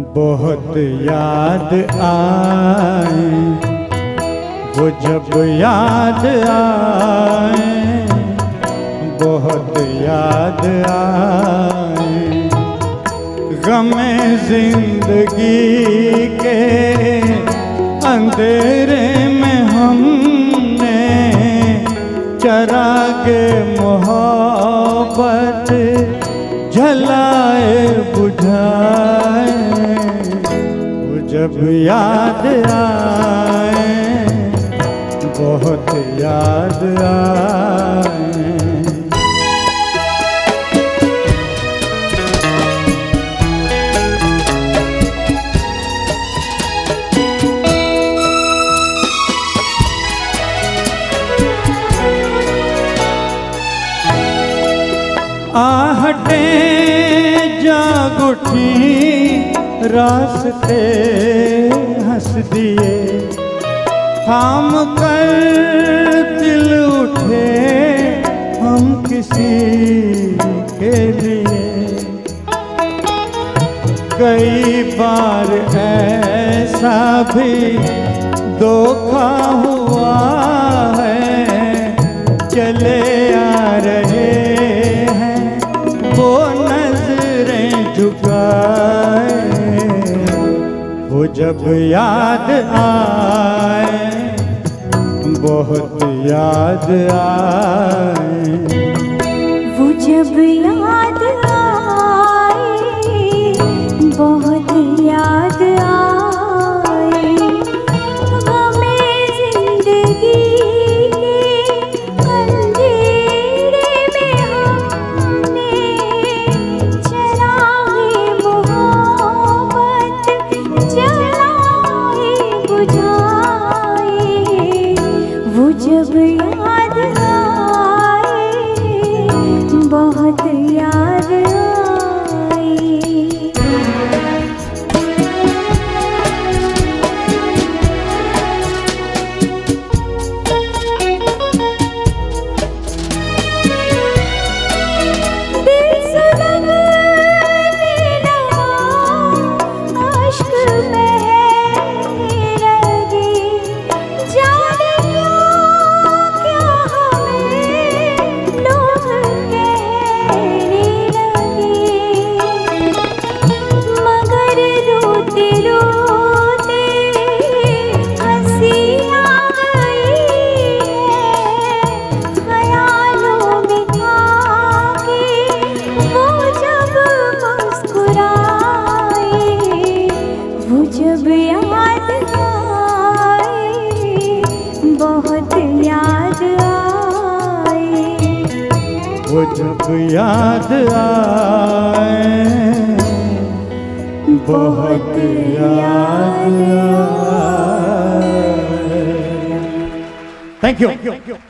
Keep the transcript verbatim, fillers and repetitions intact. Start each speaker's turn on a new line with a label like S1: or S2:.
S1: बहुत याद आए वो जब याद आए, बहुत याद आए। गमे जिंदगी के अंधेरे में हमने चरागे मोहब्बत जलाए बुझाए। वो जब याद आए, बहुत याद आए। आहटे जाग उठी रास्ते हंस दिए, थाम कर दिल उठे हम किसी के लिए। कई बार ऐसा भी धोखा हुआ है, चले आ रहे वो नजरें झुकाए। वो जब याद आए, बहुत याद आए।
S2: वो जब याद आए, बहुत याद आए। हमें जिंदगी जब याद आए, बहुत याद आए। दिल सुलगने लगा, आश्क बहने लगे, जाने जब याद आए, बहुत याद आए।
S1: वो जब याद आए, बहुत याद आए। Thank you.